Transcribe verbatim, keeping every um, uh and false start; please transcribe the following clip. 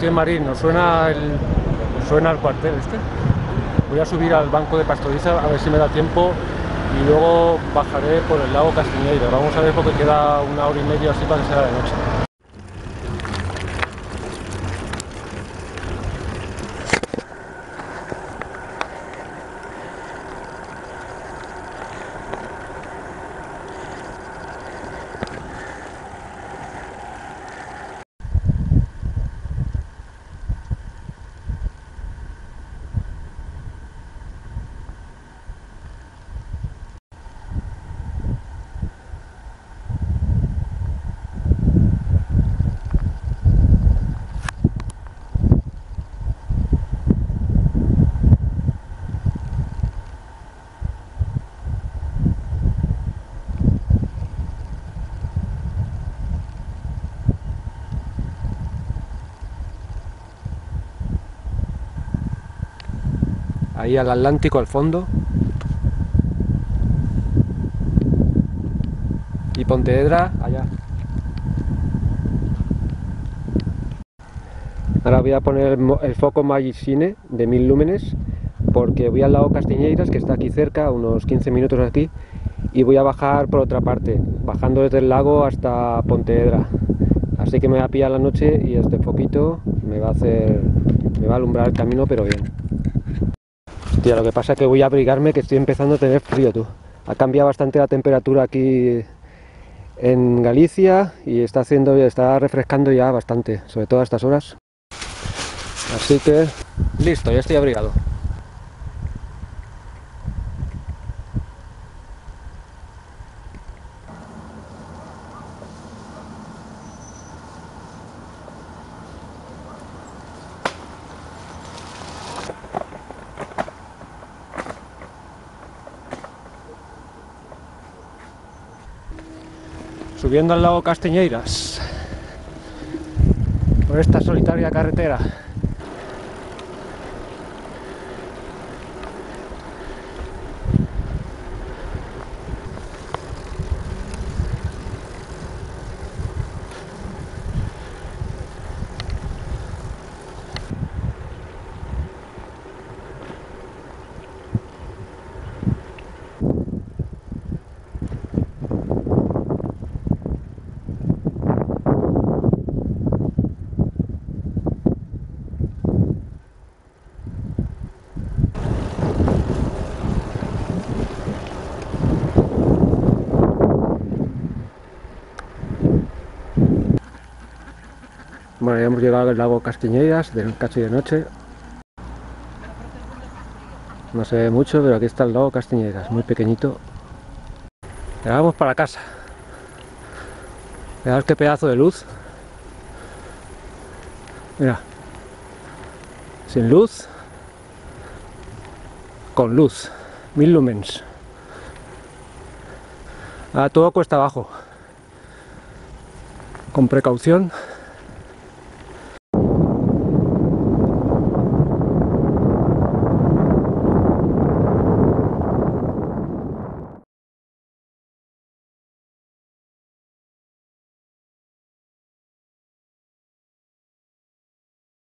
estoy en Marín, ¿nos suena el, nos suena el cuartel este? Voy a subir al banco de Pastoriza a ver si me da tiempo y luego bajaré por el lago Castiñeira. Vamos a ver porque queda una hora y media así para que sea de noche. Ahí al Atlántico al fondo. Y Pontevedra allá. Ahora voy a poner el, el foco Magic Cine de mil lúmenes porque voy al lago Castiñeiras, que está aquí cerca, unos quince minutos aquí, y voy a bajar por otra parte, bajando desde el lago hasta Pontevedra. Así que me voy a pillar la noche y este foquito me va a hacer, me va a alumbrar el camino, pero bien. Hostia, lo que pasa es que voy a abrigarme, que estoy empezando a tener frío, tú. Ha cambiado bastante la temperatura aquí en Galicia y está haciendo, está refrescando ya bastante, sobre todo a estas horas. Así que listo, ya estoy abrigado. Subiendo al lago Castiñeiras por esta solitaria carretera. Bueno, ya hemos llegado al lago Castiñeiras, casi de noche. No se ve mucho, pero aquí está el lago Castiñeiras, muy pequeñito. Ya vamos para casa. Mirad qué pedazo de luz. Mira. Sin luz. Con luz. Mil lumens. Ahora todo cuesta abajo. Con precaución.